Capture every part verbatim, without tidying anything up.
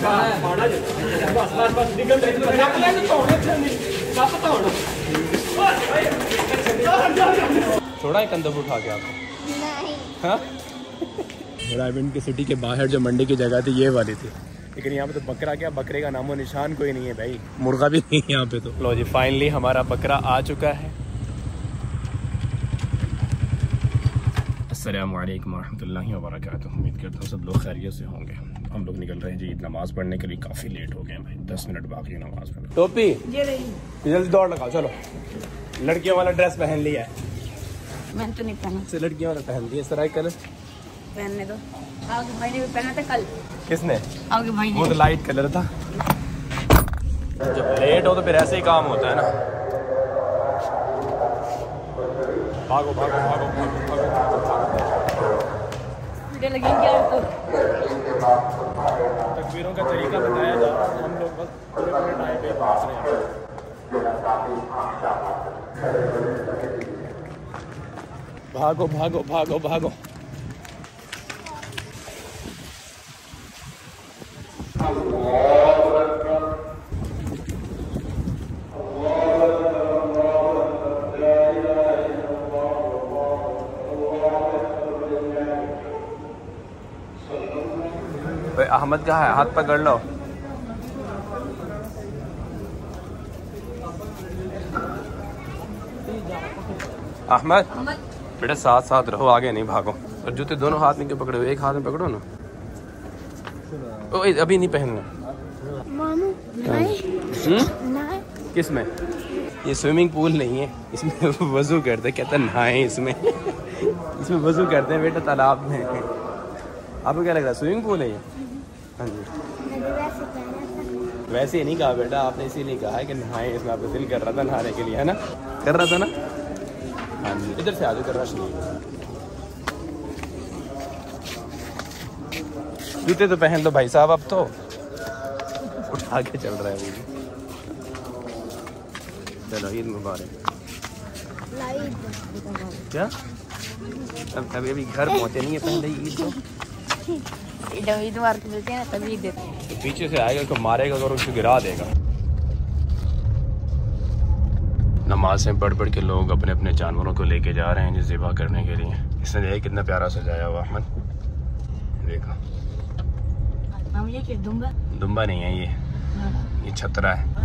छोड़ा है कंधों पर उठा के आपको? नहीं। हाँ? रायविंड की सिटी के बाहर जो मंडी की जगह थी ये वाली थी, लेकिन यहाँ पे तो बकरा क्या, बकरे का नामो निशान कोई नहीं है भाई, मुर्गा भी नहीं है यहाँ पे। तो लो जी, फाइनली हमारा बकरा आ चुका है। अस्सलामु अलैकुम वरहमतुल्लाहि वबरकातुहू। उम्मीद करता हूँ सब लोग खैरियत से होंगे। हम लोग निकल रहे हैं जी ईद नमाज़ पढ़ने के लिए, काफ़ी लेट हो गए हैं भाई, दस मिनट बाकी है नमाज पढ़ने। टोपी जल्दी दौड़ लगाओ, चलो। लड़कियों वाला ड्रेस पहन लिया है? मैंने तो नहीं पहना। से लड़कियों वाला पहन लिया, सराय कलर पहनने दो। आपके भाई ने भी पहना था कल। किसने? आपके भाई ने। वो तो लाइट कलर था। जब लेट हो तो फिर ऐसे ही काम होता है ना। भागो भागो भागो भागो भागो। वीडियो लगेंगे आपको। तकबीरों का तरीका बताया जा रहा है, हम लोग बस पूरे पूरे टाइम पे पहुंच रहे हैं। भागो भागो भागो भागो। अहमद का है, हाथ पकड़ लो। अहमद बेटा साथ साथ रहो, आगे नहीं भागो। और जूते दोनों हाथ में क्यों पकड़े हो? एक हाथ में पकड़ो ना। ओ अभी नहीं पहनना। किस में? ये स्विमिंग पूल नहीं है, इसमें वजू करते, कहते नहाए इसमें। इसमें वजू करते हैं बेटा, तालाब में। आपको क्या लग रहा है स्विमिंग पूल है ये? हाँ जी, वैसे ही नहीं कहा बेटा आपने, इसीलिए कहा है कि नहाए इसमें। आपको दिल कर रहा था नहाने के लिए, है ना? कर रहा था ना? हाँ जी, इधर से आगे कर रहा नहीं। जूते तो पहन लो भाई साहब, अब तो उठा के चल रहा है वो। चलो ईद मुबारक। क्या अब अभी अभी घर पहुंचे नहीं है, पहले ईद को ईद मार के देते हैं तभी देते हैं। तो पीछे से आएगा तो मारेगा और उसको गिरा देगा। नमाज़ें पढ़ पढ़ के लोग अपने अपने जानवरों को लेके जा रहे हैं जी ज़िबा करने के लिए। इसने देख कितना प्यारा सजाया हुआ अहमद, देखो। ये क्या दुम्बा? दुम्बा नहीं है ये, ये छतरा है।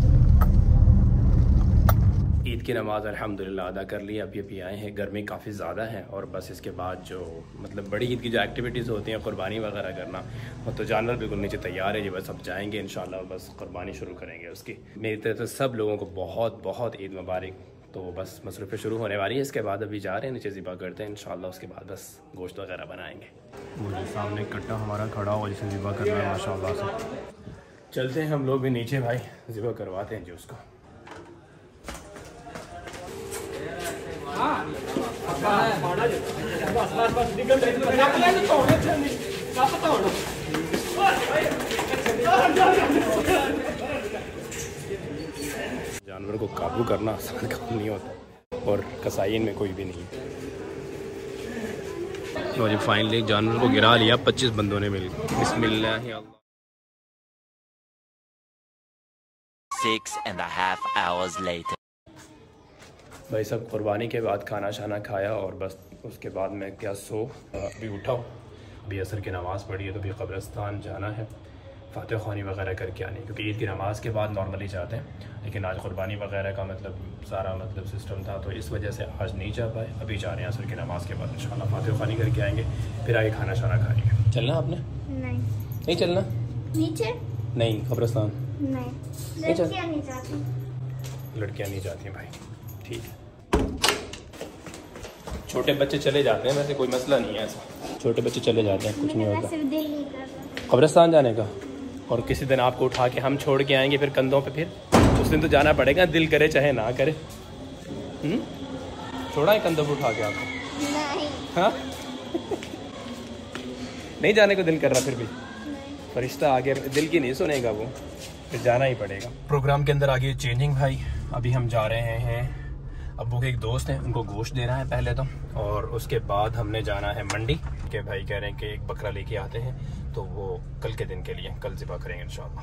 ईद की नमाज़ अल्हम्दुलिल्लाह अदा कर ली। अभी अभी आए हैं, गर्मी काफ़ी ज़्यादा है और बस इसके बाद जो मतलब बड़ी ईद की जो एक्टिविटीज़ होती हैं, कुर्बानी वगैरह करना, वो तो जानवर बिल्कुल नीचे तैयार है जी। बस अब जाएंगे इंशाल्लाह, बस कुर्बानी शुरू करेंगे उसकी। मेरी तरफ से सब लोगों को बहुत बहुत ईद मुबारक। तो बस मसरूफ़ें शुरू होने वाली है, इसके बाद अभी जा रहे हैं नीचे ज़िबा करते हैं इंशाल्लाह। उसके बाद बस गोश्त वगैरह बनाएंगे। मुझे सामने कट्टा हमारा खड़ा हुआ जिसे ज़िबा करना है माशाल्लाह से। चलते हैं हम लोग भी नीचे भाई, ज़िबा करवाते हैं जी उसको। जानवर को काबू करना आसान काम नहीं होता और कसाईन में कोई भी नहीं है। तो जी फाइनली जानवर को गिरा लिया पच्चीस बंदों ने मिलकर। बिस्मिल्लाह। Six and a half hours later. भाई सब कुर्बानी के बाद खाना शाना खाया और बस उसके बाद मैं क्या सो अभी उठा हूँ। अभी असर की नमाज़ पढ़ी है तो अभी कब्रिस्तान जाना है, फातिहा ख़वानी वगैरह करके आनी, क्योंकि ईद की नमाज़ के बाद नॉर्मली जाते हैं, लेकिन आज कुर्बानी वगैरह का मतलब सारा मतलब सिस्टम था तो इस वजह से आज नहीं जा पाए। अभी जा रहे हैं असर की नमाज़ के बाद इंशाल्लाह, फातिहा ख़वानी करके आएंगे, फिर आगे खाना शाना खाएंगे। चलना आपने? नहीं नहीं चलना नीचे नहीं, कब्रिस्तान नहीं, लड़कियाँ नहीं जाती। लड़कियाँ नहीं जाती भाई, ठीक है। छोटे बच्चे चले जाते हैं, वैसे कोई मसला नहीं है ऐसा, छोटे बच्चे चले जाते हैं, कुछ नहीं होता। कब्रिस्तान जाने का और किसी दिन आपको उठा के हम छोड़ के आएंगे फिर कंधों पे, फिर उस दिन तो जाना पड़ेगा, दिल करे चाहे ना करे। हम्म छोड़ा है कंधों पे उठा के आपको? नहीं। हाँ नहीं जाने को दिल कर रहा, फिर भी फरिश्ता आगे दिल की नहीं सुनेगा वो, फिर जाना ही पड़ेगा। प्रोग्राम के अंदर आगे चेंजिंग भाई। अभी हम जा रहे हैं, अब्बू के एक दोस्त हैं उनको गोश्त देना है पहले तो, और उसके बाद हमने जाना है मंडी। के भाई कह रहे हैं कि एक बकरा लेके आते हैं, तो वो कल के दिन के लिए कल ज़िबा करेंगे इंशाल्लाह।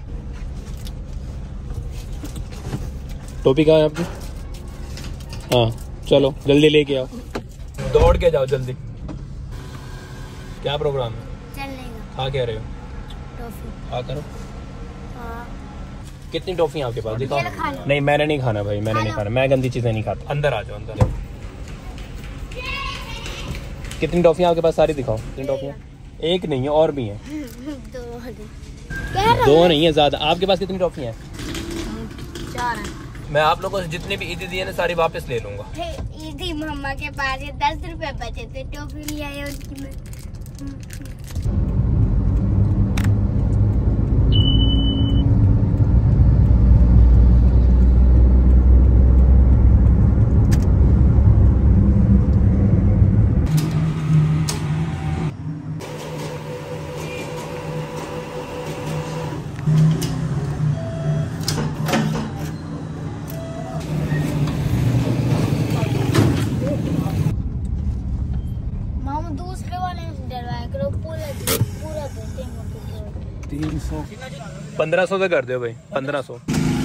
टोपी कहाँ है आपकी? हाँ चलो जल्दी लेके आओ, दौड़ के जाओ जल्दी। क्या प्रोग्राम है? चलने का। हाँ कह रहे हो? टॉफी। हाँ करो। हाँ। कितनी टॉफी आपके पास दिखाओ। ये खा लो। नहीं मैंने नहीं खाना भाई, मैंने नहीं खाना, मैं गंदी चीजें नहीं खाता। अंदर आ जाओ, अंदर। कितनी टॉफियाँ आपके पास? सारी दिखाओ। कितनी टॉफियाँ? एक नहीं है और भी हैं। दो दो नहीं है, ज्यादा। आपके पास कितनी टॉफियाँ हैं? चार हैं। मैं आप लोगों से जितनी भी ईदी दिए ना सारी वापस ले लूंगा। ईदी मम्मा के पास ये दस रुपए बचे थे, टॉफी ले आए उनकी में। तीन सौ पंद्रह सौ से कर दो भाई, पंद्रह सौ।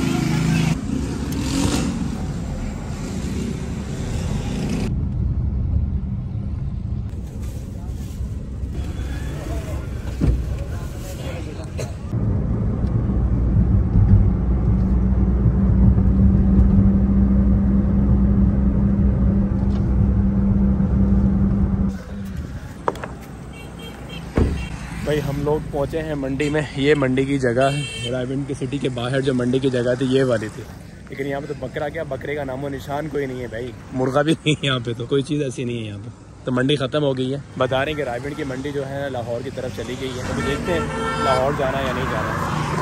भाई हम लोग पहुंचे हैं मंडी में। ये मंडी की जगह है, रायविंड सिटी के बाहर जो मंडी की जगह थी ये वाली थी, लेकिन यहाँ पे तो बकरा क्या, बकरे का नामो निशान कोई नहीं है भाई, मुर्गा भी नहीं है यहाँ पे, तो कोई चीज़ ऐसी नहीं है यहाँ पे। तो मंडी ख़त्म हो गई है। बता रहे हैं कि रायविंड की मंडी जो है लाहौर की तरफ चली गई है, तो देखते हैं लाहौर जाना या नहीं जाना।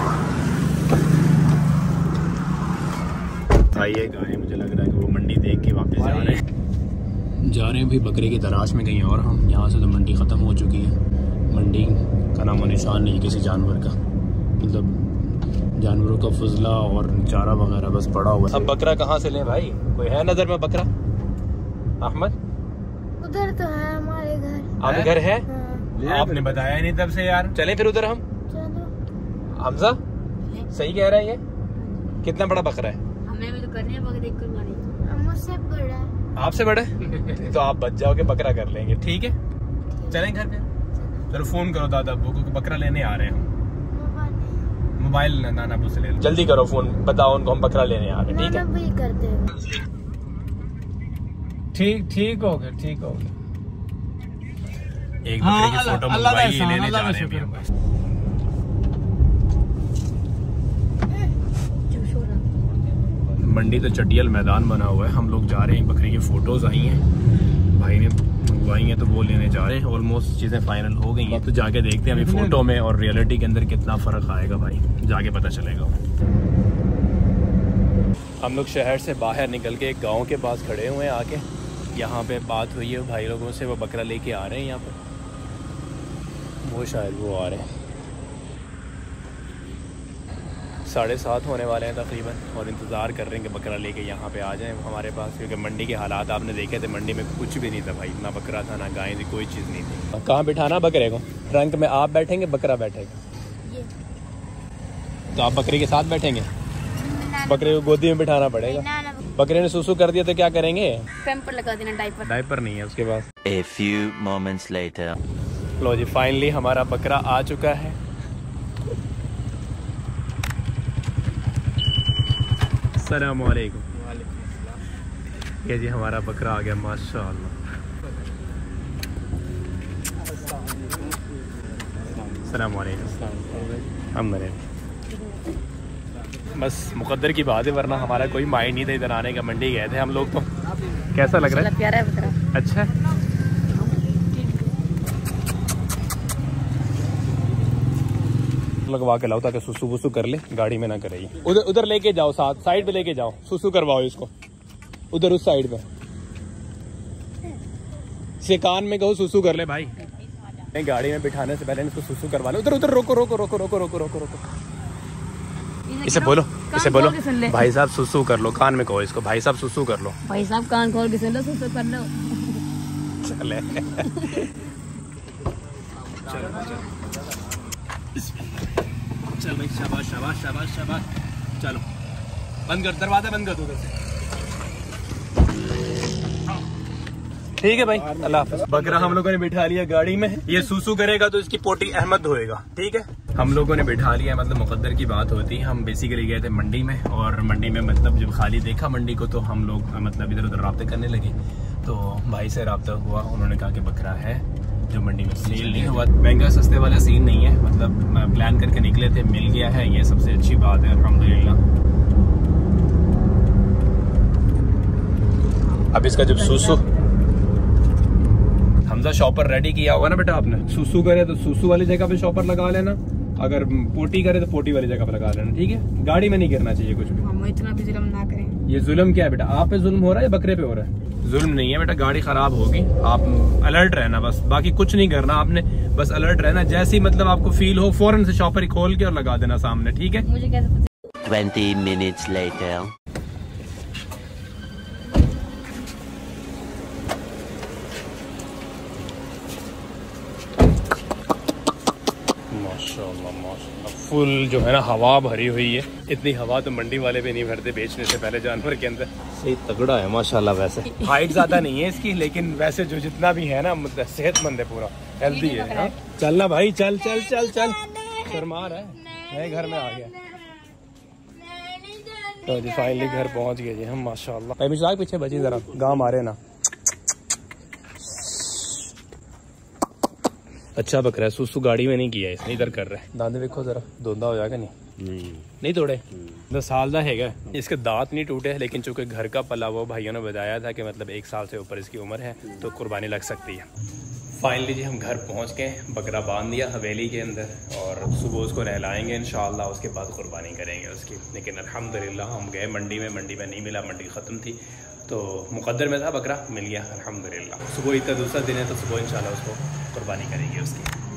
आइए गाड़ी, मुझे लग रहा है कि वो मंडी देख के वापस जा रहे हैं जा रहे हैं भाई बकरे की तलाश में कहीं और। हम यहाँ से तो मंडी ख़त्म हो चुकी है, मंडी का नामो निशान नहीं किसी जानवर का, मतलब जानवरों का फजला और चारा वगैरह बस पड़ा हुआ। अब बकरा कहाँ से लें भाई? कोई है नजर में बकरा? अहमद उधर तो है हमारे घर। आपके घर है? हाँ। आपने बताया नहीं तब से यार। चले फिर उधर हम। चलो। हमजा सही कह रहा है ये? कितना बड़ा बकरा है? हमें भी तो करनी है बकरे देख कर मारी। मुझसे बड़ा है। आपसे बड़ा है? तो आप बच जाओगे, बकरा कर लेंगे। ठीक है चलें घर पे। चलो फोन करो दादा अब्बू को, बकरा लेने आ रहे हैं हम। मोबाइल नाना अब्बू से ले लो, जल्दी करो फोन, बताओ उनको हम बकरा लेने आ रहे हैं। ठीक है ठीक ठीक हो गया, ठीक हो गया। एक बकरे की फोटो मंगवाई, ये लेने जा रहे हैं हम। मंडी तो चटियल मैदान बना हुआ है, हम लोग जा रहे हैं। बकरी की फोटोज आई हैं, भाई ने मंगवाई हैं, तो वो लेने जा रहे हैं। ऑलमोस्ट चीज़ें फाइनल हो गई हैं, तो जाके देखते हैं अभी फोटो में और रियलिटी के अंदर कितना फ़र्क आएगा भाई, जाके पता चलेगा। हम लोग शहर से बाहर निकल के एक गांव के पास खड़े हुए हैं आके। यहाँ पे बात हुई है भाई लोगों से, वो बकरा लेके आ रहे हैं यहाँ पे, वो शायद वो आ रहे हैं। साढ़े सात होने वाले हैं तकरीबन, और इंतज़ार कर रहे हैं कि बकरा लेके यहाँ पे आ जाएं हमारे पास, क्योंकि मंडी के हालात आपने देखे थे। मंडी में कुछ भी नहीं था भाई, ना बकरा था ना गाय थी, कोई चीज़ नहीं थी। कहाँ बिठाना बकरे को? ट्रंक में आप बैठेंगे, बकरा बैठेगा? तो आप बकरी के साथ बैठेंगे? बकरे को गोदी में बिठाना पड़ेगा। बकरे ने सुसु कर दिया तो क्या करेंगे? पैम्पर लगा देना, डायपर। डायपर नहीं है उसके पास। A few moments later. लो जी फाइनली हमारा बकरा आ चुका है। अस्सलाम वालेकुम। ये जी हमारा बकरा आ गया माशाअल्लाह। अस्सलाम वालेकुम। हम बस मुकद्दर की बात है, वरना हमारा कोई माइंड नहीं था इधर आने का। मंडी गए थे हम लोग तो। कैसा लग रहा है? प्यारा है बकरा। अच्छा लगवा के लाओ ताकि सुसु वुसु कर ले, गाड़ी में ना करे। उधर उधर लेके जाओ, साथ साइड पे लेके जाओ, सुसु करवाओ इसको उधर उस साइड पे। से कान में कहो सुसु कर ले भाई। गाड़ी में बिठाने से पहले इसको सुसु करवा लो। उधर उधर रोको रोको रोको रोको रोको रोको रोको इसे बोलो, इसे बोलो भाई साहब सुसु कर लो। कान में कहो इसको, भाई साहब सुसु कर लो। भाई साहब कान खोल के सुन लो, सुसु कर लो। चले चल चल भाई, शाबाश शाबाश शाबाश शाबाश। चलो बंद कर, दरवाजा बंद कर दो उधर से। ठीक है भाई, अल्लाह हाफ़िज़। बकरा हम लोगों ने बिठा लिया गाड़ी में, ये सूसू करेगा तो इसकी पोटी अहमद धोएगा। ठीक है, हम लोगों ने बिठा लिया, मतलब मुकद्दर की बात होती। हम बेसिकली गए थे मंडी में, और मंडी में मतलब जब खाली देखा मंडी को तो हम लोग मतलब इधर उधर रब्ते करने लगे। तो भाई से रब्ता हुआ, उन्होंने कहा कि बकरा है जो मंडी में सेल नहीं हुआ। महंगा सस्ते वाला सीन नहीं है, मतलब प्लान करके निकले थे, मिल गया है, ये सबसे अच्छी बात है अल्हम्दुलिल्लाह। अब इसका जब सूसू, हमजा शॉपर रेडी किया होगा ना बेटा आपने, सूसू करे तो सूसू वाली जगह पे शॉपर लगा लेना, अगर पोटी करे तो पोटी वाली जगह पे लगा लेना। ठीक है, गाड़ी में नहीं गिरना चाहिए कुछ भी। हम इतना भी जुल्म ना करें। ये जुल्म क्या है बेटा, आप पे जुल्म हो रहा है या बकरे पे हो रहा है? जुल्म नहीं है बेटा, गाड़ी खराब होगी, आप अलर्ट रहना बस, बाकी कुछ नहीं करना आपने, बस अलर्ट रहना। जैसे ही मतलब आपको फील हो फौरन से शॉपर खोल के और लगा देना सामने। ठीक है, मुझे कैसे Twenty minutes later. माशाल्लाह माशाल्लाह, फुल जो है ना हवा भरी हुई है। इतनी हवा तो मंडी वाले भी नहीं भरते बेचने से पहले जानवर के अंदर। सही तगड़ा है माशाल्लाह। वैसे हाइट ज्यादा नहीं है इसकी, लेकिन वैसे जो जितना भी है ना मतलब सेहतमंद है, पूरा हेल्दी है। हाँ? चलना भाई, चल चल चल चल, शर्मा रहा है। मैं घर में आ गया तो जी फाइनली घर पहुंच गए जी हम माशाल्लाह। भाई मिजाक पीछे बची जरा, गाँव मारे ना। अच्छा बकरा है, सुसु गाड़ी में नहीं किया इसने, इधर कर रहा है। दांत देखो जरा, धोंदा हो जाएगा नहीं? नहीं नहीं तोड़े, दस साल का है। इसके दांत नहीं टूटे, लेकिन चूंकि घर का पला वो भाइयों ने बताया था कि मतलब एक साल से ऊपर इसकी उम्र है तो कुर्बानी लग सकती है। फाइनली जी हम घर पहुंच गए, बकरा बांध दिया हवेली के अंदर, और सुबह उसको नहलाएंगे इंशाल्लाह, उसके बाद कुर्बानी करेंगे उसकी। लेकिन अल्हम्दुलिल्लाह हम गए मंडी में, मंडी में नहीं मिला, मंडी ख़त्म थी, तो मुकद्दर में था, बकरा मिल गया अल्हम्दुलिल्लाह। सुबह इतना दूसरा दिन है तो सुबह इंशाल्लाह उसको कुर्बानी करेंगे उसकी।